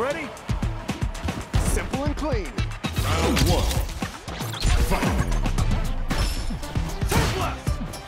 ready? Simple and clean. Round one. Fight. Take left.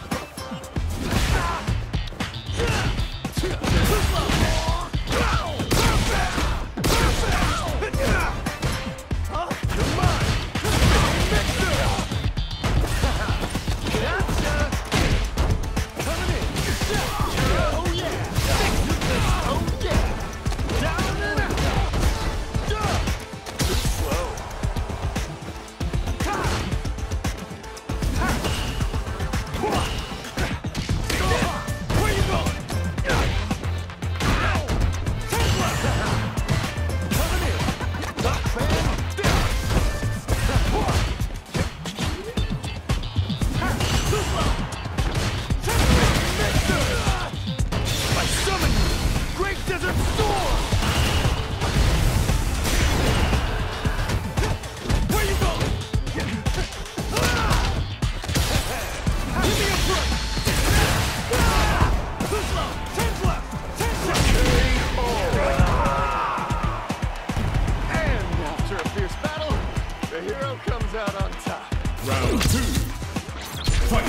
Round two. Fight.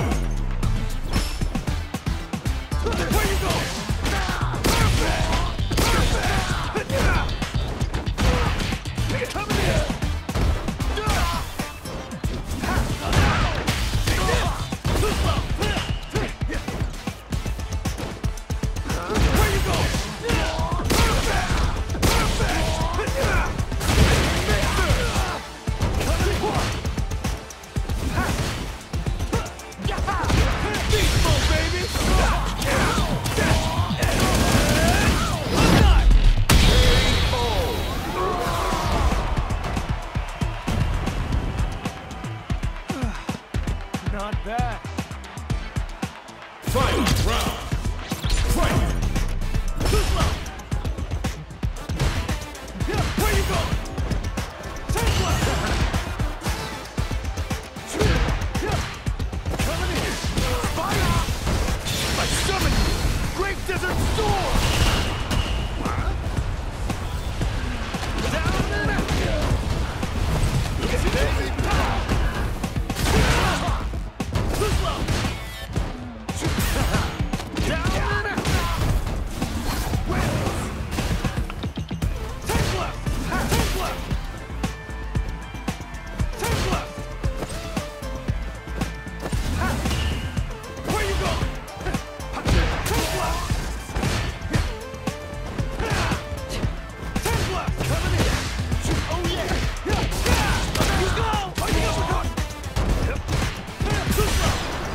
Where you going? Coming in. Where you going? Not bad. Final round. Fight. Too slow. Where you going? Take left. Coming in. Fire. I summon you. Great Desert Storm. Down and out. Baby. Too slow. Down and out. Take left. Take left. Take left. Where you going? Take left. Take left. Coming in. Oh yeah. You go. Oh, you uppercut. Too slow.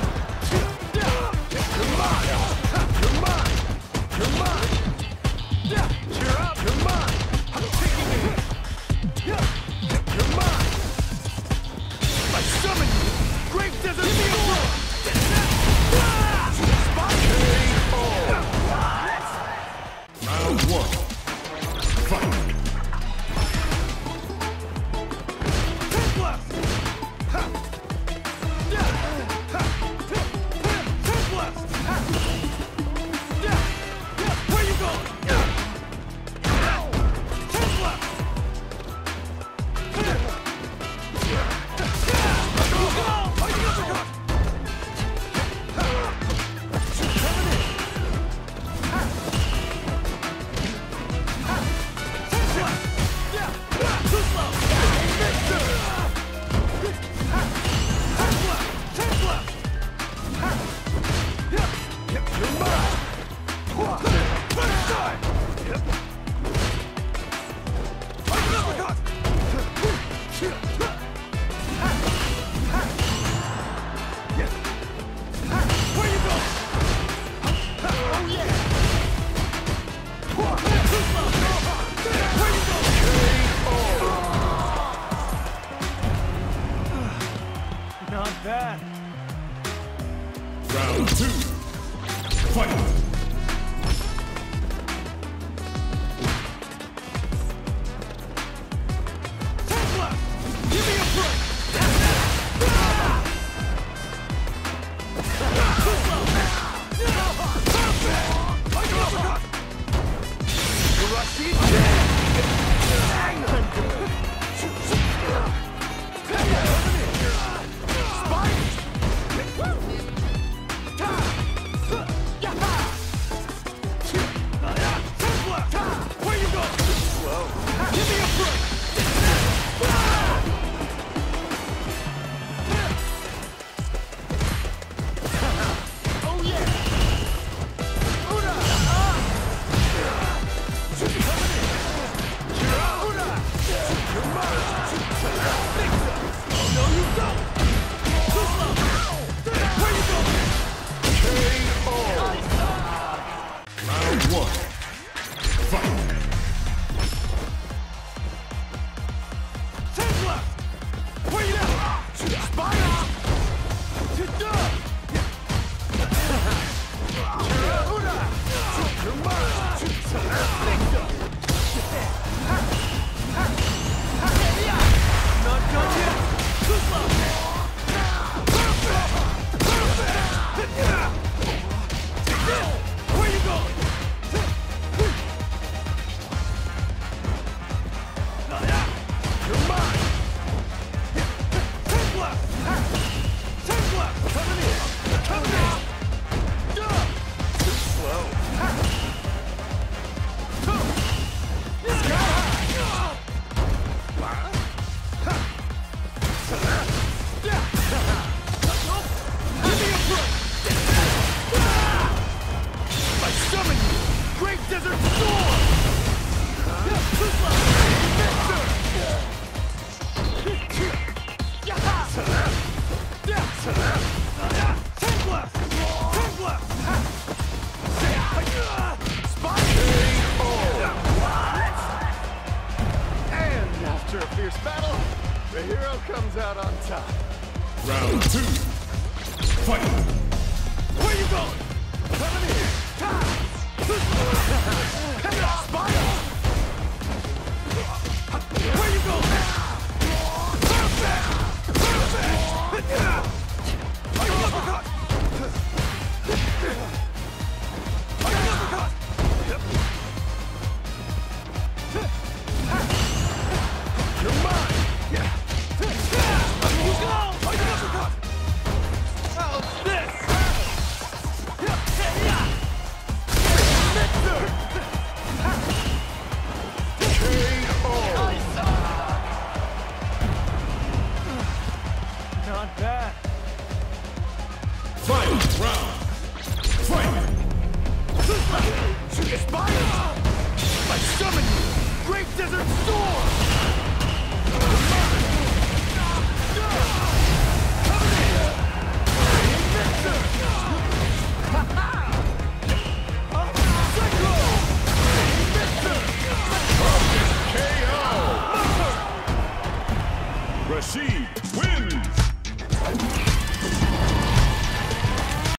You're mine. You're mine. You're mine. Cheer up. You're mine. I'm taking it. You're mine. I summon you. Great Desert Storm. Round one. Fight. Take left. Take left. Where you going? Take left. You go. Oh, you uppercut. Coming in. Take left. Too slow. Take left. Take left. You're mine. First time. Oh, you uppercut. Where you going? Oh yeah. Too slow. Where you going? Not bad. Round two. Fight. Take left. Give me a break. Too slow. Perfect. Oh, you uppercut. Rush it. summon you! Great Desert Storm! And after a fierce battle, the hero comes out on top. Round 2. Fight! Where you going? Coming here! Spider! Where you going? Perfect! Uppercut! Uppercut! You're mine! You go! Uppercut! How's this? Not bad. Final round! Fight! Spider! I summon you! Great Desert Storm! Rashid